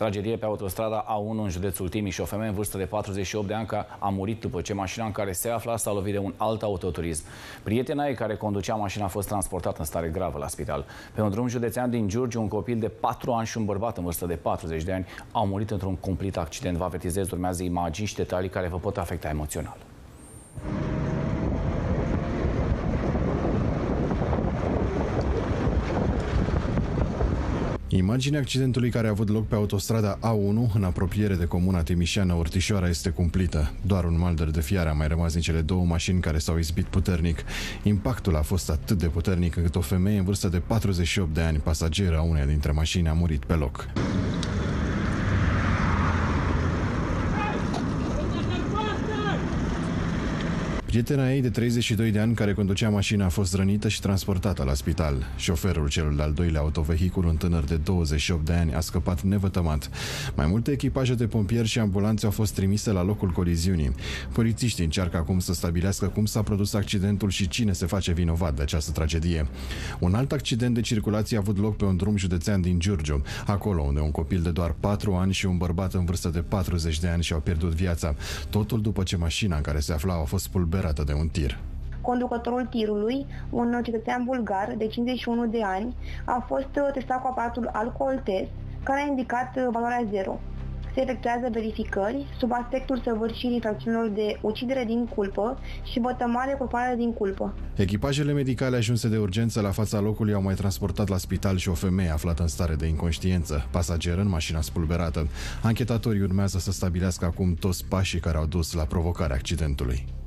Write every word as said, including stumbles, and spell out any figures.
Tragedie pe autostrada A unu în județul Timiș. O femeie în vârstă de patruzeci și opt de ani a murit după ce mașina în care se afla s-a lovit de un alt autoturism. Prietena ei care conducea mașina a fost transportată în stare gravă la spital. Pe un drum județean din Giurgiu, un copil de patru ani și un bărbat în vârstă de patruzeci de ani au murit într-un cumplit accident. Vă avertizez, urmează imagini și detalii care vă pot afecta emoțional. Imaginea accidentului care a avut loc pe autostrada A unu, în apropiere de comuna timișeană Ortișoara, este cumplită. Doar un malder de fiare a mai rămas din cele două mașini care s-au izbit puternic. Impactul a fost atât de puternic încât o femeie în vârstă de patruzeci și opt de ani, pasageră a uneia dintre mașini, a murit pe loc. Prietena ei de treizeci și doi de ani care conducea mașina a fost rănită și transportată la spital. Șoferul celul de-al doilea autovehicul, un tânăr de douăzeci și opt de ani, a scăpat nevătămat. Mai multe echipaje de pompieri și ambulanțe au fost trimise la locul coliziunii. Polițiștii încearcă acum să stabilească cum s-a produs accidentul și cine se face vinovat de această tragedie. Un alt accident de circulație a avut loc pe un drum județean din Giurgiu, acolo unde un copil de doar patru ani și un bărbat în vârstă de patruzeci de ani și-au pierdut viața. Totul după ce mașina în care se aflau a fost spulberată de un tir. Conducătorul tirului, un cetățean bulgar de cincizeci și unu de ani, a fost testat cu aparatul alcool-test, care a indicat valoarea zero. Se efectuează verificări sub aspectul săvârșirii infracțiunilor de ucidere din culpă și vătămare corporală din culpă. Echipajele medicale ajunse de urgență la fața locului au mai transportat la spital și o femeie aflată în stare de inconștiență, pasageră în mașina spulberată. Anchetatorii urmează să stabilească acum toți pașii care au dus la provocarea accidentului.